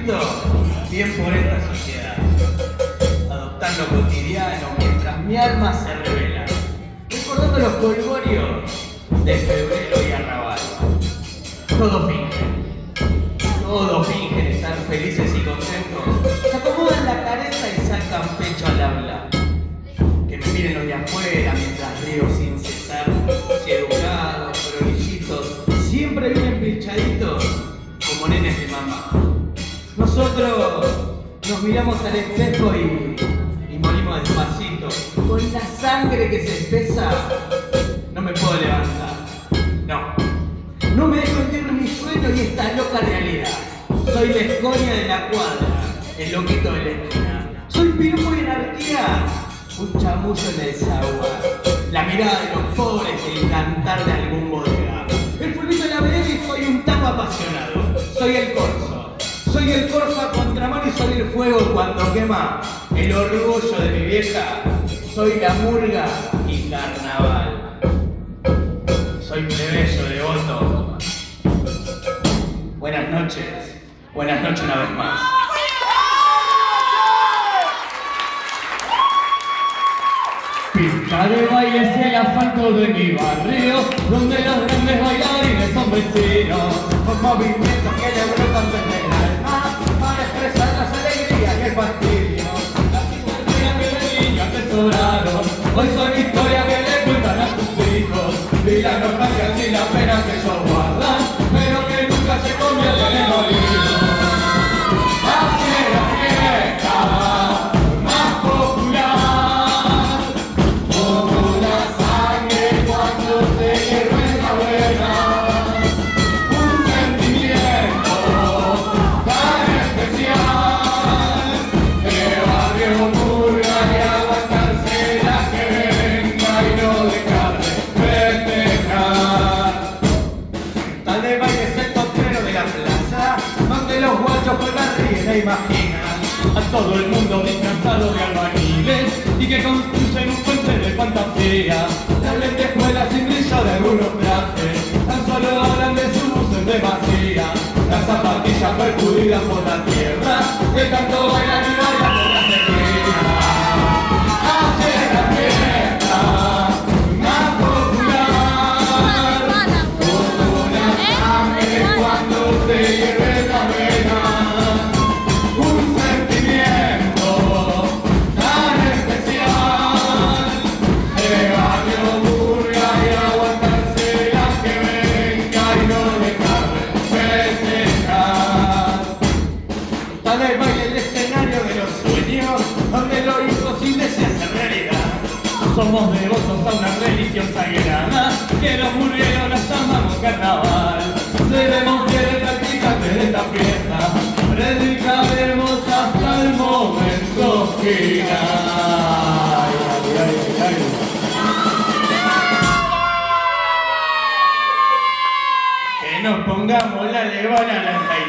transito bien por esta sociedad, adoptando lo cotidiano mientras mi alma se revela, recordando los colgorios de febrero y arrabal. Todos fingen estar felices y contentos, se acomodan la careta y sacan pecho al habla. Que me miren los de afuera mientras río sin cesar, si educados, prolijjitos, siempre bien pinchaditos como nenes de mamá. Nosotros nos miramos al espejo y morimos despacito. Con la sangre que se espesa, no me puedo levantar. No me dejo ir mi sueño y esta loca realidad. Soy la escoria de la cuadra, el loquito de la esquina. Soy piropo y anarquía, un chamullo en el zaguán. La mirada de los pobres y el cantar de algún bodega. El fulbito de la vereda y soy un taco apasionado. Soy el corso a contramano y soy el fuego cuando quema el orgullo de mi vieja. Soy la murga y carnaval. Soy plebeyo devoto. Buenas noches una vez más. Pista de baile es el asfalto de mi barrio, donde los grandes bailarines son vecinos, con movimientos que le brotan desde el alma, para expresar las alegrías y el fastidio. Las historias que de niño atesoraron, hoy son historias que le cuentan a sus hijos, y las nostalgias y las penas que ellos guardan, pero que nunca se convierten en olvido. Así es la fiesta más popular, como la sangre cuando se hierve en la vena, un sentimiento tan especial, de barrio murga y aguantarse la que venga y no dejar de festejar. Tal de baile es el potrero de la plaza, donde los guachos juegan, ríen e imaginan A todo el mundo disfrazado de albañiles y que construyen un puente de fantasía. Las lentejuelas sin brillo de algunos trajes tan solo hablan de su luz en demasía. Las zapatillas percudidas por la tierra de tanto bailar y bailar por las esquinas. Así es la fiesta más popular, como la sangre cuando se hierve la vena. Un sentimiento tan especial, de barrio murga y aguantarse la que venga y no dejar de festejar. Tal vez baile el escenario de los sueños, donde lo imposible se hace realidad. Somos devotos a una religión sagrada, que los murgueros la llamamos carnaval. Seremos fieles practicantes de esta fiesta, predicaremos hasta el momento final. Que nos pongamos la levana 99.